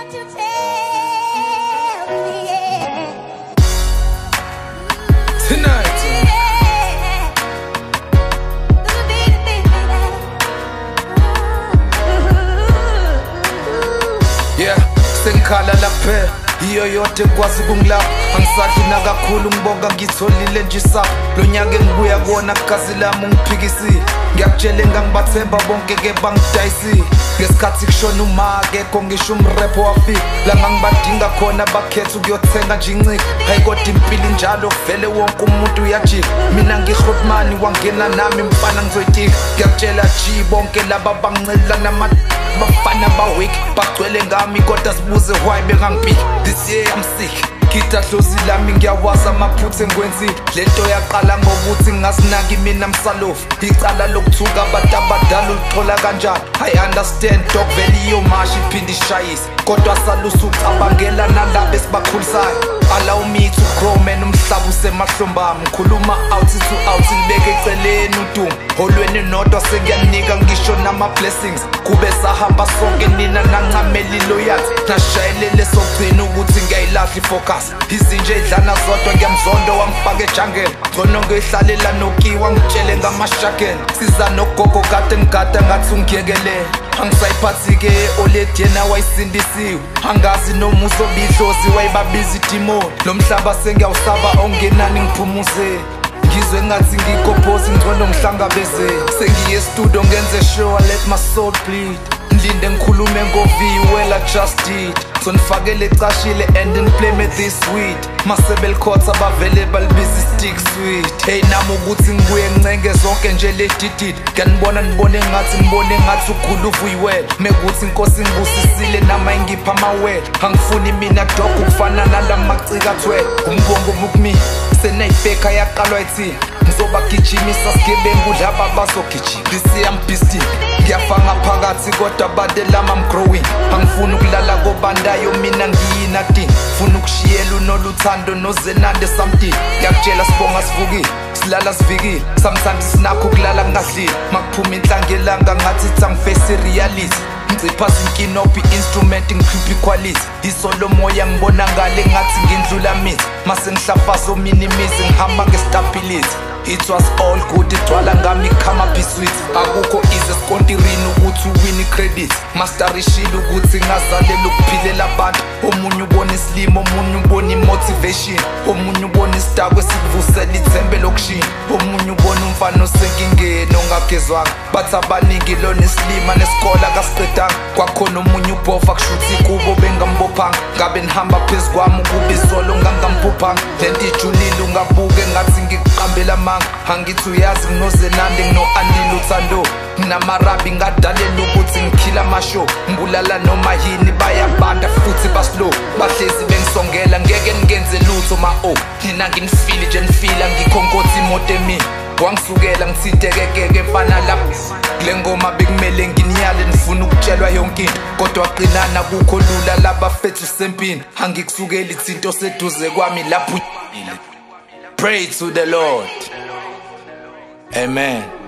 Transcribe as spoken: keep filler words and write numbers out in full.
what you tell me, yeah. Tonight, yeah, sengikhala lapha iyo yote kwazi kungilapha angisadli nakakhulu ngibonga ngitholile nje isapho lo nyaka engibuya kuona gazi lami ungiphikisile ngiyakutshela engangibathemba bonke ke bangidayisile ngesikhathi kushona uma akekho ngisho umrepho wafika la ngangibadinga khona bakhetha ukuyothenga nje incika hayi kodwa impilo injalo vele wonke umuntu uyajika mina ngihotmani wangena nami mfana ngizoyitika ngiyakutshela ji bonke laba bangincela nama bafana bawake bagcwele ngami kodwa sibuze why bengangipiki this year I'm sick Kita hlozi lami ngiyawaza amaphutha engiwenzile lento yaqala ngokuthi ngasinaki mina msalofu icala lokuthuka abantu abadala ulithola kanjani I understand dog vele iyo mashi iphinde ishayise kodwa salusa ucabangela nalabo esibakhulisayo allow me to grow man umhlaba usemahlomba ngikhuluma out to out libeke eceleni udumo holweni nodwa sengiyanika ngisho nama blessings kube sahamba sonke nina nancameli loyalty nashayelele sokugcina ukuthi ngiyayilahla ifocus izinje idlana zodwa ngiyamzondo wangifaka ejangeni ngcono ngihlalela nokiwa ngitshele ngamashakeni siza nogogo kade ngigada ngathi ungiyekele angisayiphathi-ke olediena wayisindisiwe angazi noma usobidlozi wayibabiza idimoni lo mhlaba sengiyawusaba ongenani ngiphumuze ngizwe ngathi ngikophozi ngcono ngihlangabeze sengiye studio ngenze show I let my soul bleed ngilinde ngikhulume ngovi well I just did so nifakele ecashile and then play me this sweet masebel khotha bavele balibiza stick sweet hey nami ukuthi ngibuye ngincenge zonke nje ledidid ngiyanibona nibone ngathi ngibone ngathi ukhulu uvuyiwela mekuthi inkosi ngibusisile nama ingipha amawele angifuni mina dog ukufana nalamacika twelve umbongo bukumi senayifeka yaqalwa ithini ngizobagijimisa sigebengu laba bazogijima this year I'm pissed ngiyafanga phakathi kodwa bade lama I'm growing angifuni ukulala kobandayo mina ngiyinati funa ukushiyela unoluthando nozenande something ngiyakutshela sibonga sivukile silala sivikile sometimes sinakho ukulala ngadlile makuphuma inhlanga elanga ngathi tsangifface reality ngicipha inkinophi instrument ngikhipha quality isolo moya ngibona ngale ngathi ngindlula mithi mase ngihlafazo minimize ngihamba ngestability it was all good idwala ngami khama bisweet akukho ize skontirini ukuthi uwini credit masterishile ukuthi ngazalela ukuphilela abantu omunye ubona isilimo omunye ubona imotivation omunye ubona isitakwe sikuvusela ithembe lokushina omunye ubona umfana osenkingeni ongagezwanga bathi abaningi lona isilima nesikole akasiqedanga kwakhona omunye ubhofa kushuthi kubo bengambophanga ngabe nihamba phezu kwami ukuba izolo ngangamphuphanga lento ijulile ungabuke ngathi ngikuqambela amanga angithi uyazi nginozenande ngino-anile uthando nginamarabi ngadalela ukuthi ngikhila amashow ngibulala noma yini bayabanda futhi baslow bahlezi bengisongela ngeke ngenze lutho ma-o nina nginifile nje nifila ngikhonkotha imoto emini wangisukela ngithintekekeke mfana lapho kule ngoma bekumele nginiyale nifuna ukutshelwa yonke into kodwa qinana kukho lula labafethu sempini angikusukeli ithinto seduze kwami lapho pray to the Lord. Amen.